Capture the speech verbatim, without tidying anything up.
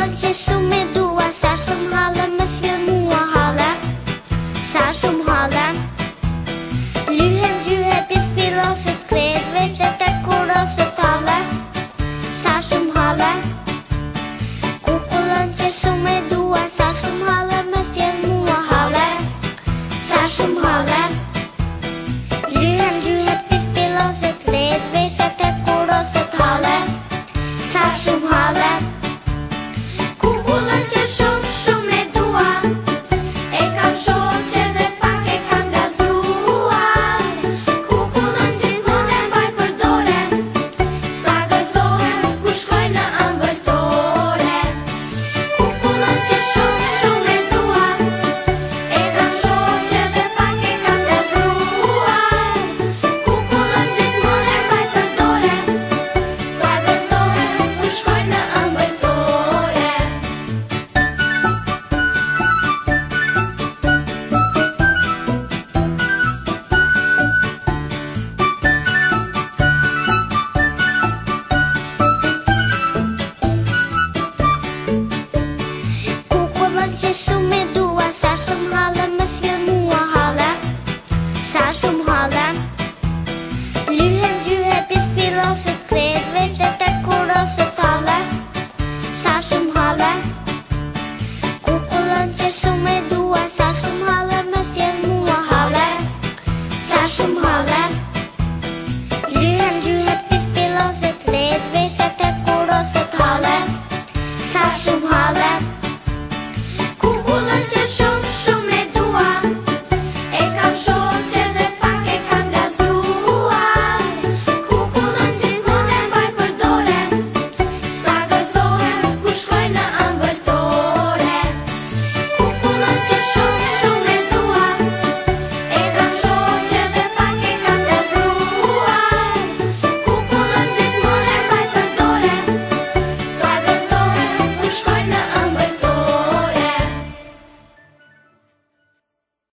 që shumë e dua, sa shumë hallë më sjell mua hallë, sa shumë hallë. Lyhen gjyhet pis piloset, kret veçet e kuroset hallë, sa shumë hallë. Kukullën që shumë e dua, sa shumë hallë më sjell mua hallë, sa shumë hallë. Lyhen gjyhet pis piloset, kret veçet e kuroset hallë, sa shumë hallë. Kukullën që shumë shumë e dua, e kam shoqe dhe pak e kam gazruar. Kukullën gjithmonë e mbaj për dore, sa gëzohem kur shkoj në ëmbëltore. Kukullën që shumë shumë e dua, e kam shoqe dhe pak e kam gazruar. Kukullën gjithmonë e mbaj për dore, sa gëzohem kur shkoj në ëmbëltore. Kukullën që shumë e dua, sa shumë hallë më sjell mua hallë, sa shumë hallë. Lyhen gjyhet pis piloset, kret veçet e kuroset hallë, sa shumë hallë. Kukullën që shumë e dua, sa shumë hallë më sjell mua hallë, sa shumë hallë. Lyhen gjyhet pis piloset, kret veçet e kuroset hallë, sa shumë hallë.